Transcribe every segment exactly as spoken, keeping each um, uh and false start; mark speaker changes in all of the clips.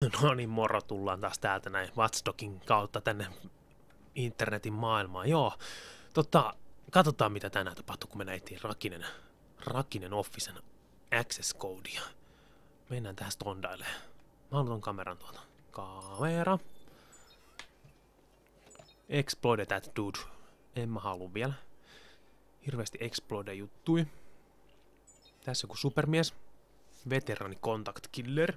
Speaker 1: No niin, moro, tullaan taas täältä näin Watch Dogin kautta tänne internetin maailmaan. Joo, tota, katsotaan mitä tänään tapahtuu, kun me näitiin Rakinen, Rakinen Officen access codea. Mennään tähän stondailemaan. Mä haluan ton kameran tuolta. Kamera. Explode that dude. En mä halua vielä. Hirveästi explode juttui. Tässä joku supermies. Veterani contact killer.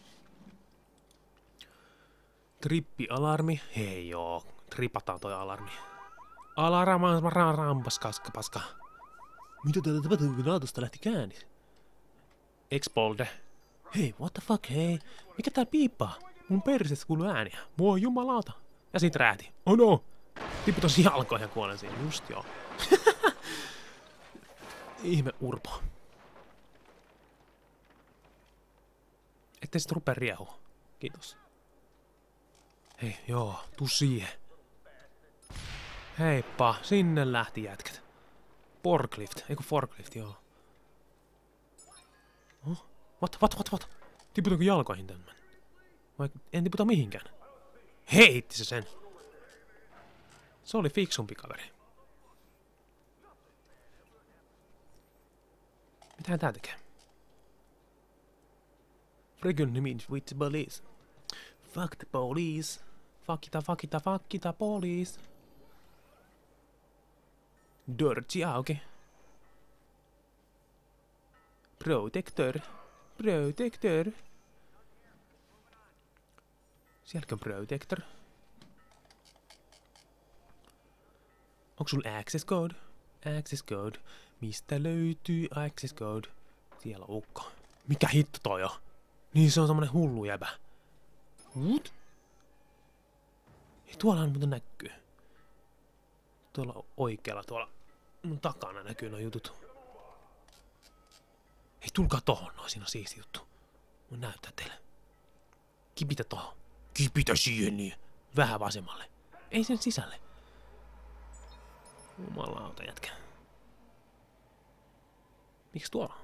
Speaker 1: Trippi-alarmi. Hei joo, tripataan toi alarmi. Alarma, rampas, kaska, paska. Mitä täällä tapahtuu, kun autosta lähti käännis? Explode. Hei, what the fuck, hei. Mikä tää piippaa? Mun persestä kuuluu ääniä. Voi jumalauta. Ja sit rääti. Oh no. Tippu tosi jalkoihin ja kuolen siihen. Just joo. Ihme urpo. Ettei sit rupee riehua. Kiitos. Hei, joo, tuu siihen. Heippa, sinne lähti jätkät. Forklift, eiku forklift, joo. Oh, what, what, what, what? Tiputaanko jalkoihin tämän? Vai en tiputa mihinkään? Heitti se sen. Se oli fiksumpi kaveri. Mitähän tää tekee? Frequently meet with the police. Fuck the police. Fuck ita, fuck ita, fuck ita, police. Dirty auki. Protector. Protector. Sielläkin on protector. Onko sulla access code? Access code. Mistä löytyy access code? Siellä on ukko. Mikä hitto toi on? Niin se on semmonen hullu jäbä. What? Ei, tuollahan muuten näkyy. Tuolla oikealla, tuolla mun takana näkyy nuo jutut. Ei, tulkaa tohon, noin, siinä on siisti juttu. Mun näyttää teille. Kipitä tohon. Kipitä siihen niin. Vähän vasemmalle. Ei sen sisälle. Jumalauta jätkä. Miks tuolla?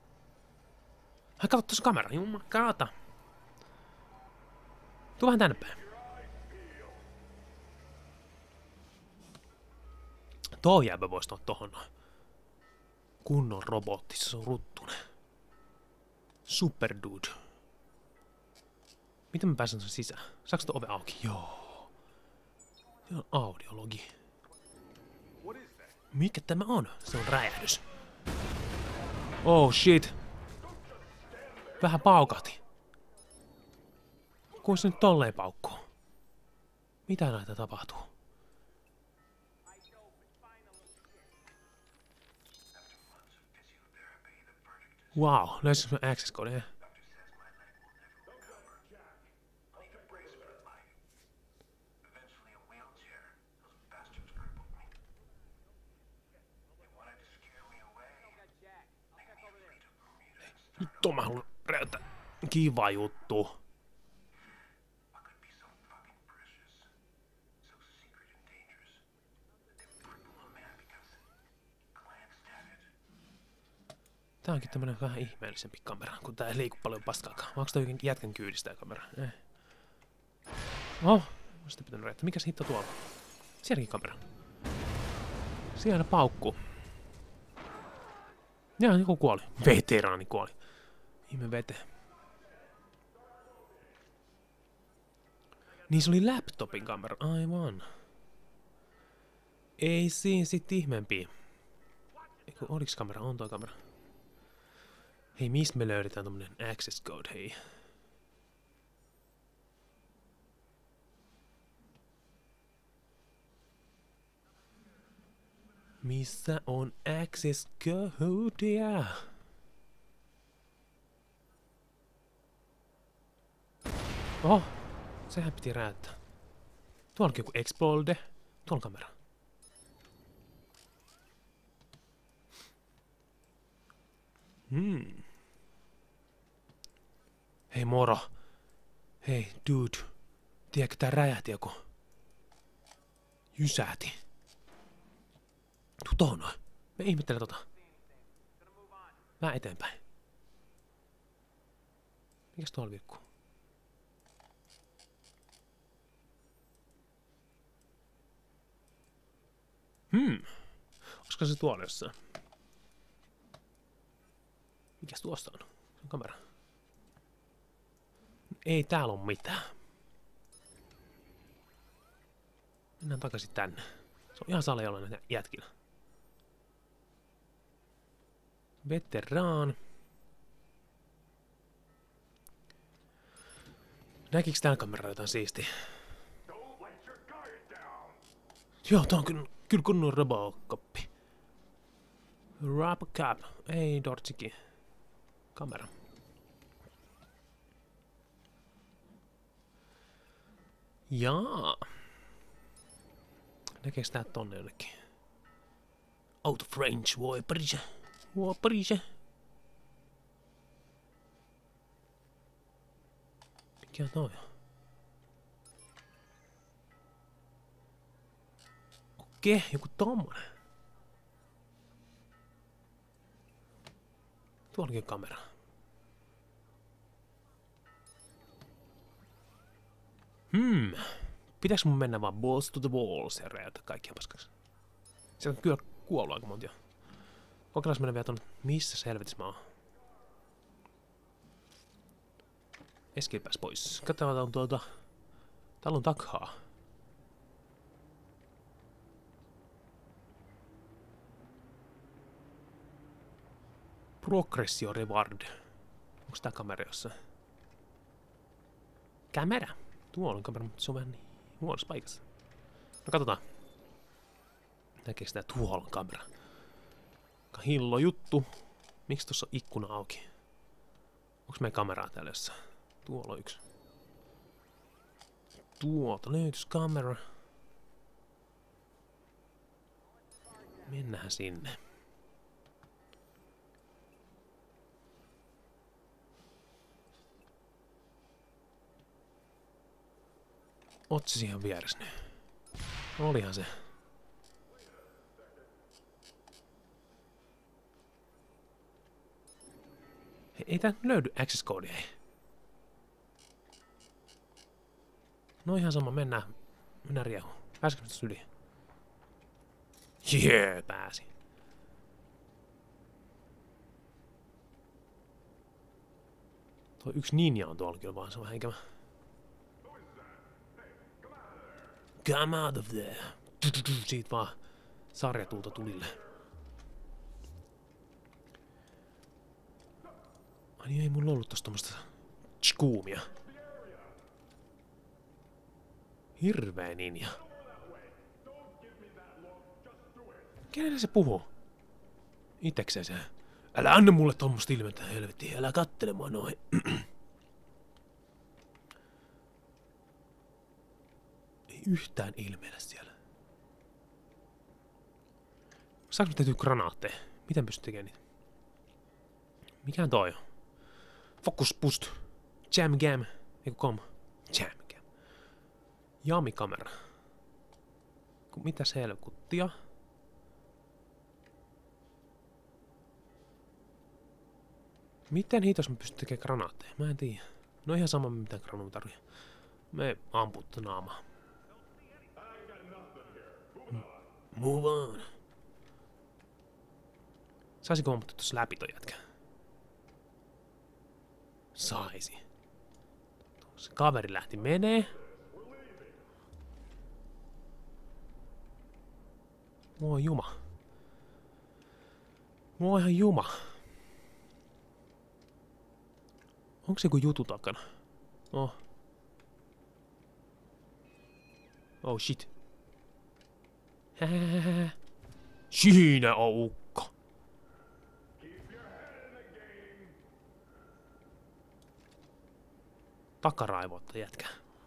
Speaker 1: Ai kato tossa kamera, jumalauta. Tuu vähän tänne päin. Tuo jääpä voisi tuoda tohon noin. Kunnon robotti, se on ruttunen. Super dude. Miten mä pääsen sen sisään? Saaks tuo ove auki? Joo. Se on audiologi. Mikä tämä on? Se on räjähdys. Oh shit. Vähän paukahti. Kuinka se nyt tolleen paukkuu? Mitä näitä tapahtuu? Wow, löysin mä access code. Nyt on mä haluan räyttää. Kiva juttu. Tää onkin tämmönen vähän ihmeellisempi kamera, kun tää ei liiku paljon paskaakaan. Onks toi jätkän kyydistä kamera? Eh. Oh, mä sitä pitänyt räjättää. Mikäs hitto tuolla? Sielläkin kamera. Siellä paukkuu. Jaa, joku kuoli. Veteraani kuoli. Ihme vete. Niin se oli laptopin kamera. Aivan. Ei siinä sit ihmeempiä. Eiku, oliks kamera? On toi kamera. Hei, mistä me löydetään tommonen access code, hei? Missä on access codea? Oho, sehän piti räättää. Tuollakin joku explode. Tuolla kamera. Hmm. Hei moro. Hei dude. Tiedätkö tää räjähti joku? Jysähti. Tuu tohon noin. Me ihmettelen tota. Vähän eteenpäin. Mikäs tuolla vilkkuu? Hmm. Olisiko se tuolla jossain? Mikäs tuosta on? Se on kamera. Ei täällä ole mitään. Mennään takaisin tänne. Se on ihan salejolla näitä jätkillä. Veteraan. Näkiks täällä kameralla jotain siistiä? Joo, tää on kyllä, kyllä kunnon Robocoppi. Robocop. Ei, Dortsiki. Kamera. Jaa. Näkeekö tää tonne jonnekin? Out of range, voi parise. Voi parise. Mikä toi on? Okei, joku tommonen. Tuollakin kamera. Hmm. Pitäis mun mennä vaan balls to the walls ja räjäyttää kaikkia paskaksi? Se on kyllä kuollut aika monta. Kokeillaan mennä vielä tonne. Missä selvitissä mä oon? Escape pääs pois. Katsotaan tuota... Täällä on takaa. Progressio reward. Onks tää kamera jossain? Kamera? Tuolla on kamera, mutta se on vähän niin huonossa paikassa. No katsotaan. Näkeekö tää tuolla on kamera? Aika hillo juttu. Miksi tossa on ikkuna auki? Onks meidän kameraa täällä jossain? Tuolla on yksi. Tuolta löytys kamera. Mennään sinne. Oot se siihen vieressä nyt? Olihan se. Hei, ei tää löydy access-koodia, ei. No ihan sama, mennään. Mennään riehuun. Pääsikö tästä yli? Jee, pääsi. Tuo yksi ninja on tuolla kyllä vaan, se on vähän ikävä. Come out of there. Siitä vaan sarjatuulta tulille. Ai niin, ei mulla ollut tosta tommoista skuumia. Hirveä ninja. Kenelle se puhuu? Itekseen se. Älä anna mulle tommoista ilmettä, helvetti. Älä kattele mua noin. Ei yhtään ilmeellä siellä. Saanko tehtyä granaatteja? Miten pystyt tekemään niitä? Mikähän toi on? Focus boost. Jam gam. Eiku kom. Jam gam. Jami-kamera. Mitäs helkuttia? Miten hitos mä pystyn tekemään granaatteja? Mä en tiedä. No ihan sama mitä granaatteja tarvii. Me amputta naamaa. Move on. Saisinko amputtua tossa läpi toi jätkä? Saisi. Se kaveri lähti menee. Voi juma. Voi ihan juma. Onko se joku jutu takana? Oh. Oh shit. Hähähähä. Siinä on ukko. Takaraivoitta jätkä.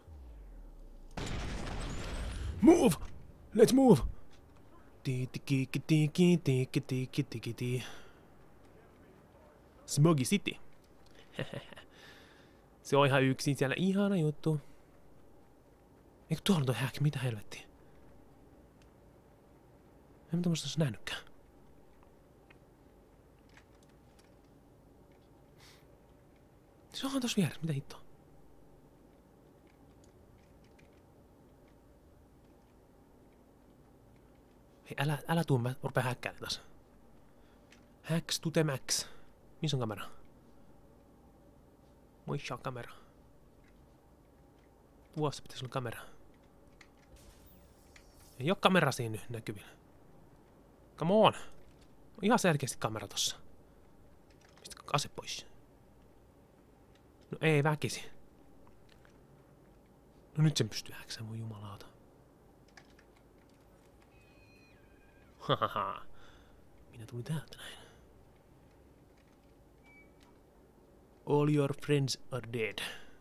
Speaker 1: Move! Let's move! Smoggy City. Se on ihan yksin siellä. Ihana juttu. Eikö tuolla on toi häkki? Mitä helvettiä? En mä tommoista ois nähnytkään. Se onhan tossa vieressä. Mitä hittoa? Hei, älä, älä tuu, mä rupeen häkkäämään taas. Hacks to the max. Missä on kamera? Missä on kamera? Tuossa pitäisi olla kamera. Ei oo kamera siinä nyt näkyvillä. Come on! Ihan selkeästi kamera tossa. Mistä ase pois? No ei väkisi. No nyt sen pystyy häksään, voi jumalauta. Hahaha. Minä tulin täältä näin. All your friends are dead.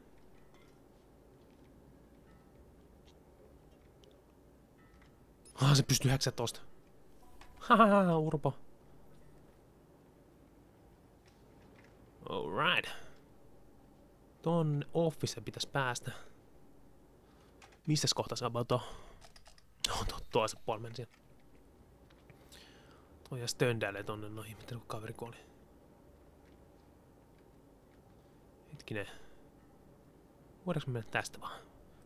Speaker 1: Ah, se pystyy häksää tosta. Hahaha, urpo. Alright. Tonne office pitäisi päästä. Missäs kohta se about on? No, to, toisen puolella meni siellä. Toi ja stöndäilee tonne noihin, miten kun kaveri kuoli. Hetkinen. Voidaanko mennä tästä vaan?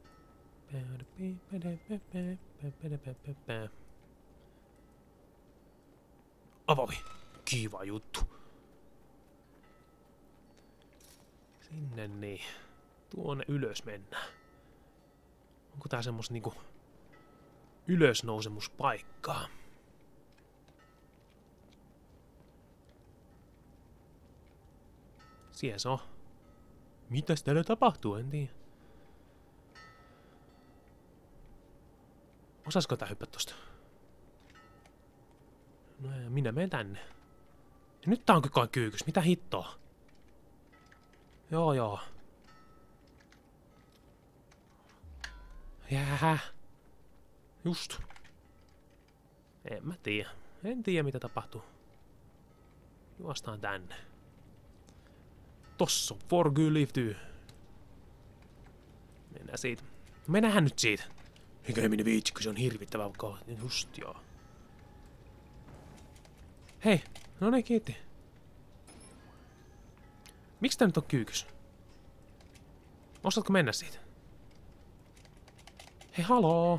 Speaker 1: Avavi. Kiva juttu. Sinne niin. Tuonne ylös mennään. Onko tää semmos niinku ylösnousemuspaikkaa? Siellä se on. Mitäs täällä tapahtuu, en tiedä. Osaisiko tää hyppää tosta? No ja minä menen tänne. Ja nyt tää on kyllä kyykys, mitä hittoa? Joo joo. Jää. Just. En mä tiedä. En tiedä mitä tapahtuu. Juostaan tänne. Tossa on for good live. Mennään siitä. Mennään nyt siitä. Eikä ei minne viitsi, kun se on hirvittävä kohta. Just joo. Hei, no niin, kiitti. Miksi tää nyt on kyykys? Osaatko mennä siitä? Hei, haloo!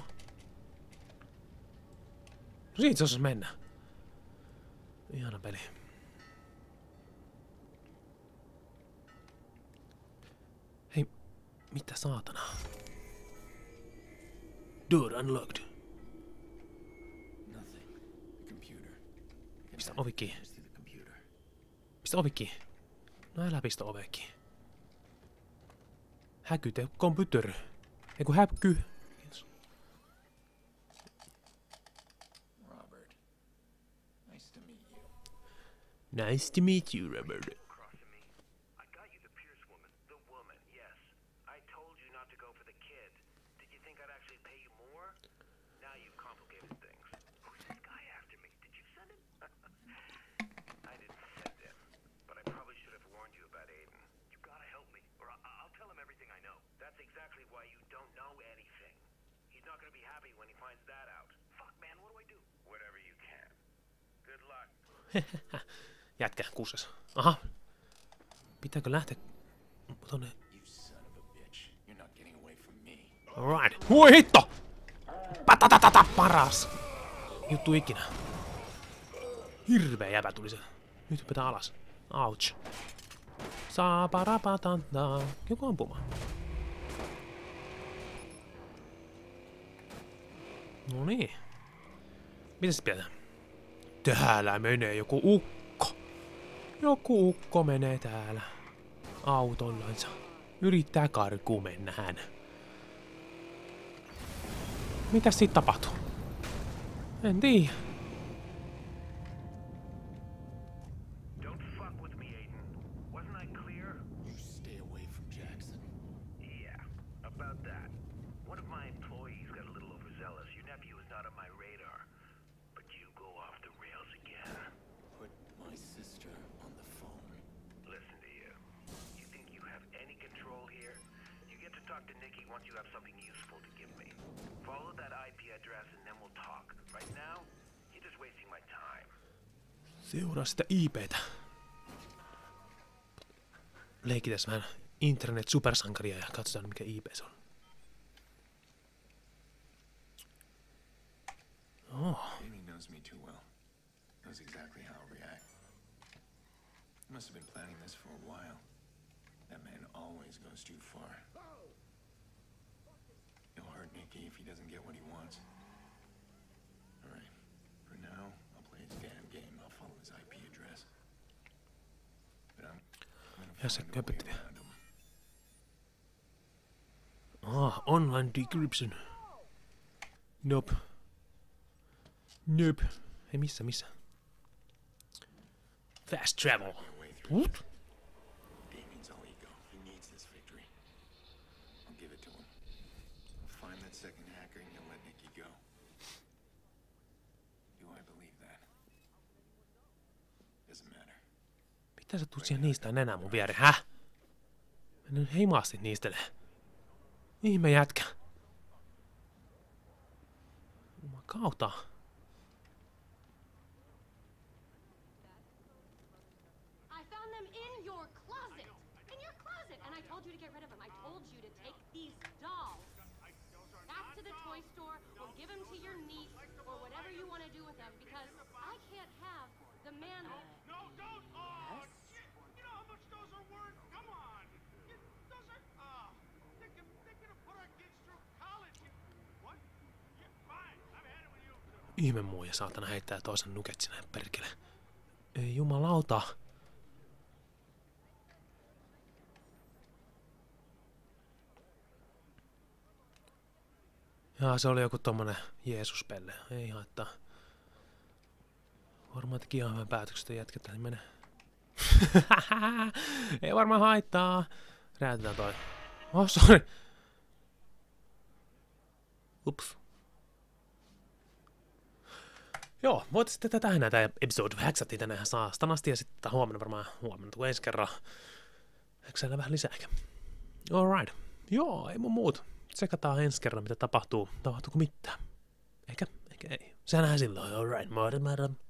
Speaker 1: No siitä se osas mennä. Ihana peli. Hei, mitä saatana? Door unlocked. Pistä ovi kiinni. Pistä ovi kiinni. No älä pistä ovea kiinni. Häky te computer. Eiku häky. Kiitos.
Speaker 2: Robert. Nice to meet you.
Speaker 1: Nice to meet you, Robert.
Speaker 3: I got you the Pierce woman, the woman, yes. I told you not to go for the kid. Did you think I'd actually pay you more? Now you've complicated things. Who's this guy after me? Did you send him? I didn't send him, but I probably should have warned you about Aiden. You gotta help me, or I I'll tell him everything I know. That's exactly why you don't know anything. He's not gonna be happy when he finds that out. Fuck, man, what do I do? Whatever you can. Good luck.
Speaker 1: Jätkä, kuuses. Aha. Pitääkö lähteä tonne?
Speaker 2: You son of a bitch. You're not getting away from me.
Speaker 1: Alright. Hui hitto! Patatatata, paras! Juttu ikinä. Hirveä jäbä tuli se. Nyt hypätään alas. Ouch. Saaparapatanta. Joku ampumaan. No niin. Mitäs pitää? Täällä menee joku ukko. Joku ukko menee täällä. Autollansa. Yrittää karkuun mennä hän. Mitäs siitä tapahtuu? En tiedä.
Speaker 3: Don't fuck with me, Aiden. Wasn't I clear?
Speaker 2: You stay away from Jackson.
Speaker 3: Yeah, about that. One of my employees got a little overzealous. Your nephew is not on my radar. But you go off the rails again.
Speaker 2: Put my sister on the phone.
Speaker 3: Listen to you. You think you have any control here? You get to talk to Nikki once you have something useful to give me. Follow that I P address and then we'll talk. Right now, you're just wasting my time.
Speaker 1: Seuraa sitä I P:tä. Leikitäs vähän internet supersankaria ja katsotaan mikä I P se on. Oh.
Speaker 2: Any knows exactly how I'll react. He must have been planning this for a while. That man always goes too far. He'll hurt Nicky if he doesn't get what he wants. Alright, for now, I'll play his damn game. I'll follow his I P address. But I'm, I'm
Speaker 1: Ja se
Speaker 2: gonna find a way
Speaker 1: köpötti vielä.
Speaker 2: around him.
Speaker 1: Ah, online decryption. Nope. Nope. Hei, missä, missä? Fast travel.
Speaker 2: Way through
Speaker 1: What?
Speaker 2: Damien's all ego. He needs this victory. I'll give it to him. I'll find that second hacker and he'll let Nicky go. Do I believe that? Doesn't matter.
Speaker 1: Mitä sä tuut siihen niistä enää mun viereen, häh? Mä nyt heimaasti niistelee. Ihme jätkä. Jumakauta.
Speaker 4: I found them in your closet. In your closet. And I told you to get rid of them. I told you to take these dolls back to the toy store or give them to your niece or whatever you want to do with them because I can't have the man.
Speaker 5: No, don't! Oh, shit! You know how much those are worth? Come on! You, those are... Oh, they can, they can have put our kids through college. You, what? Yeah, fine. I've had it with you too.
Speaker 1: Ihme muija saatana heittää toisen nuket sinne perkele. Ei jumalauta. Jaa, se oli joku tommonen Jeesus-pelle. Ei haittaa. Varmaan teki ihan hyvän päätöksen, että jätket lähti menee. Ei varmaan haittaa. Räätetään toi. Oh, sorry. Ups. Joo, voitaisiin tätä tähän näitä episode häksättiin tänne ihan saastanasti ja sitten huomenna varmaan huomenna tuu ensi kerran. Häksäällä vähän lisää ehkä. Alright. Joo, ei mun muut. Tsekataan ensi kerran mitä tapahtuu. Tapahtuuko mitään? Ehkä, ehkä ei. Sehän silloin. Alright, madam, madam.